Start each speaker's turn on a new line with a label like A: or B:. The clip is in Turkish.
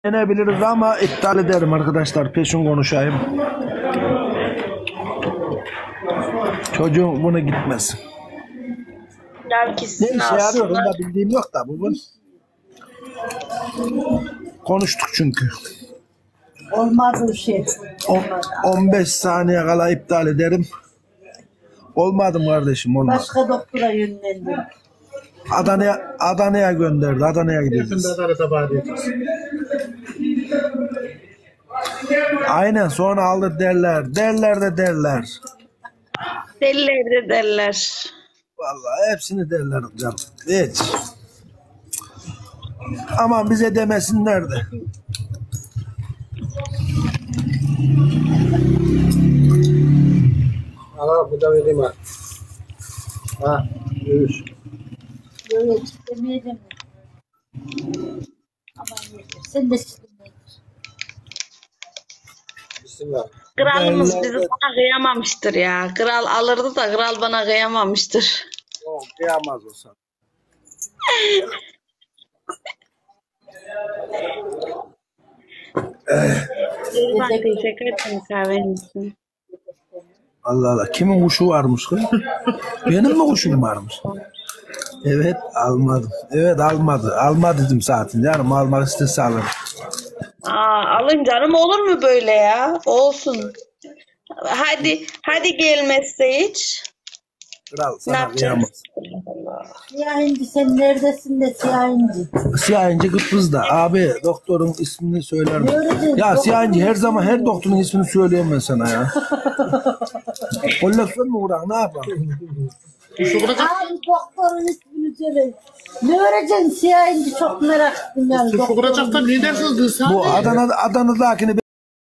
A: Denebiliriz ama iptal ederim arkadaşlar. Peşin konuşayım. Çocuğun bunu gitmesin. Ne işe yarıyor? Onda bildiğim yok da bu. Konuştuk çünkü.
B: Olmaz o şey.
A: 15 saniye kala iptal ederim. Olmadı mı kardeşim? Olmaz.
B: Başka doktora yönlendim.
A: Adana'ya gönderdi. Adana'ya gideceğiz. Aynen, sonra aldı derler. Derler de derler.
C: Derler de derler.
A: Vallahi hepsini derler canım. Hiç. Aman bize demesinler de.
D: Aha bu da vereyim ha. Ha, görüş.
B: Yok istemeyeceğim. Aman yeter. Sen de istemeyeceksin.
D: Bismillah.
C: Kralımız bizi bana kıyamamıştır ya. Kral alırdı da kral bana kıyamamıştır.
A: Yok, kıyamaz o sana.
C: Ben teşekkür ederim kahvenin için.
A: Allah Allah. Kimin kuşu varmış kız? Benim mi kuşum varmış? Evet, almadım. Evet, almadı. Alma dedim zaten. Canım almak istese alırım.
C: Alın canım, olur mu böyle ya? Olsun. Hadi gelmezse hiç.
A: Kral
C: Ne
A: sana
C: yapacağız?
A: kıyamaz.
B: Siyah inci sen neredesin de siyah inci.
A: Siyah inci Kıbrıs'ta. Abi doktorun ismini söyler misin?
B: Göreceğiz.
A: Ya Siyah inci her zaman her doktorun ismini söyleyeyim ben sana ya. Koleksiyon mu uğrak, ne yapalım?
B: Abi doktorun ismini söyle. Ne öğreceksin siyah inci, çok merak ettim yani.
D: Fıkıracaktan ne dersiniz kız?
A: Bu Adana'dakini